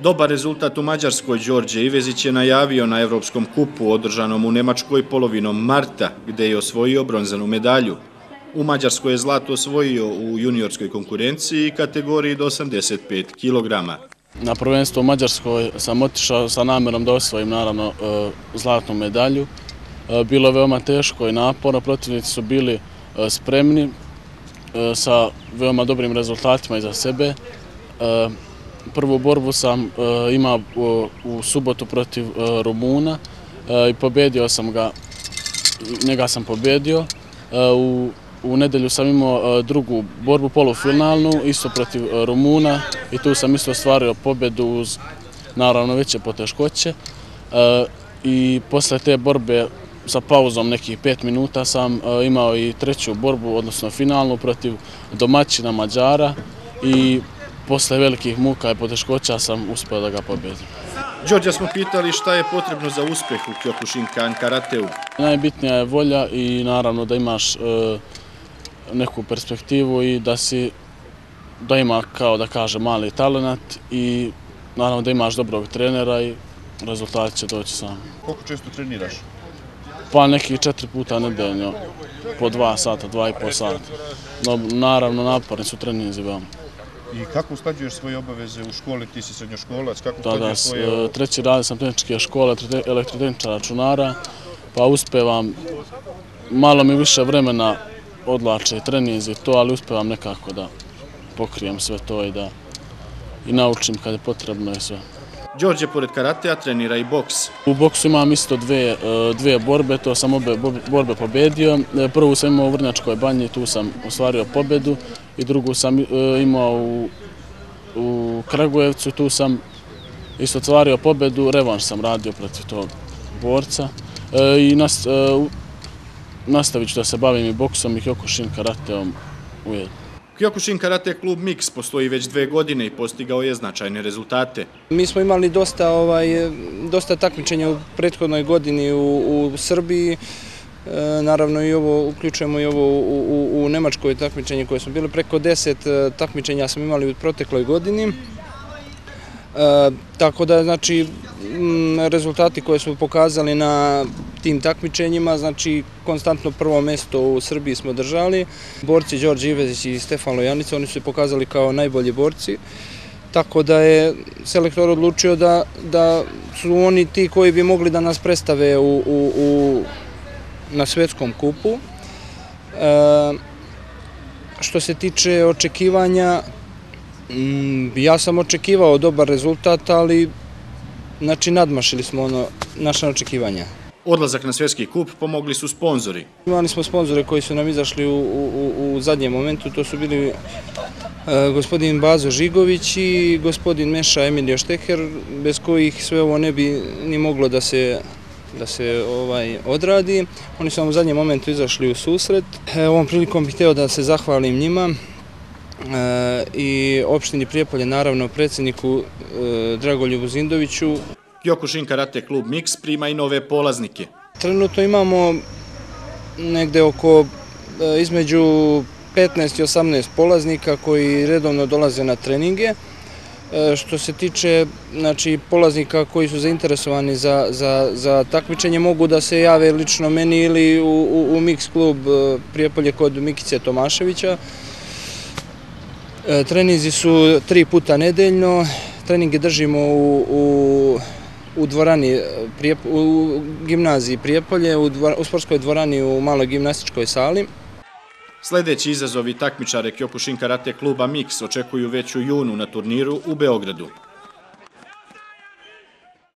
Dobar rezultat u Mađarskoj Đorđe Ivezić je najavio na Evropskom kupu održanom u Nemačkoj polovinom marta, gde je osvojio bronzanu medalju. U Mađarskoj je zlato osvojio u juniorskoj konkurenciji kategoriji do 85 kg. Na prvenstvo u Mađarskoj sam otišao sa namerom da osvojim naravno zlatnu medalju. Bilo je veoma teško i naporno, protivnici su bili spremni sa veoma dobrim rezultatima iza sebe. Prvu borbu sam imao u subotu protiv Rumuna i pobedio sam ga, njega sam pobedio. U nedelju sam imao drugu borbu, polufinalnu, isto protiv Rumuna i tu sam isto ostvario pobedu uz naravno veće poteškoće. I posle te borbe sa pauzom nekih 5 minuta sam imao i treću borbu, odnosno finalnu protiv domaćina Mađara i posle velikih muka i poteškoća sam uspeo da ga pobedim. Đorđa smo pitali šta je potrebno za uspeh u Kyokushinkan karateu. Najbitnija je volja i naravno da imaš neku perspektivu i da ima, kao da kaže, mali talent i naravno da imaš dobrog trenera i rezultati će doći sami. Koliko često treniraš? Pa nekih 4 puta nedeljno, po 2 sata, 2,5 sata. Naravno naporni su treninzi veoma. I kako usklađuješ svoje obaveze u školi, ti si srednjoškolac, kako usklađuješ svoje... Treći rad sam tehničke škole, elektrotehničara računara, pa uspevam, malo mi više vremena odlače treninzi to, ali uspevam nekako da pokrijem sve to i da naučim kad je potrebno i sve. Đorđe pored karatea trenira i boks. U boksu imam isto dve borbe, to sam obe borbe pobedio. Prvu sam imao u Vrnjačkoj banji, tu sam ostvario pobedu i drugu sam imao u Kragujevcu, tu sam isto ostvario pobedu, revanš sam radio protiv tog borca i nastavit ću da se bavim i boksom i Kyokushin karateom ujedno. Kyokushin karate klub Mix postoji već 2 godine i postigao je značajne rezultate. Mi smo imali dosta takmičenja u prethodnoj godini u Srbiji. Naravno i ovo, uključujemo i ovo u Nemačkoj takmičenje koje smo bili. Preko 10 takmičenja smo imali u protekloj godini. Tako da, znači, rezultati koje smo pokazali na tim takmičenjima, znači, konstantno prvo mesto u Srbiji smo držali. Borci Đorđe Ivezić i Stefan Lojanica, oni su se pokazali kao najbolji borci, tako da je selektor odlučio da su oni ti koji bi mogli da nas predstave na svetskom kupu. Što se tiče očekivanja, ja sam očekivao dobar rezultat, ali znači nadmašili smo naša očekivanja. Odlazak na svjetski kup pomogli su sponzori. Imali smo sponzore koji su nam izašli u zadnjem momentu, to su bili gospodin Bazo Žigović i gospodin Meša Emilio Šteher, bez kojih sve ovo ne bi ni moglo da se odradi. Oni su nam u zadnjem momentu izašli u susret. Ovom prilikom bih hteo da se zahvalim njima i opštini Prijepolje, naravno predsjedniku Dragoljubu Zindoviću. Kyokushin karate klub Mix prima i nove polaznike. Trenutno imamo negde oko između 15 i 18 polaznika koji redovno dolaze na treninge. Što se tiče polaznika koji su zainteresovani za takmičenje, mogu da se jave lično meni ili u Mix klub Prijepolje kod Mikice Tomaševića. Treninzi su 3 puta nedeljno, treninge držimo u dvorani, u gimnaziji Prijepolje, u sportskoj dvorani u maloj gimnastičkoj sali. Sljedeći izazovi takmičare Kyokushin karate kluba Mix očekuju već u junu na turniru u Beogradu.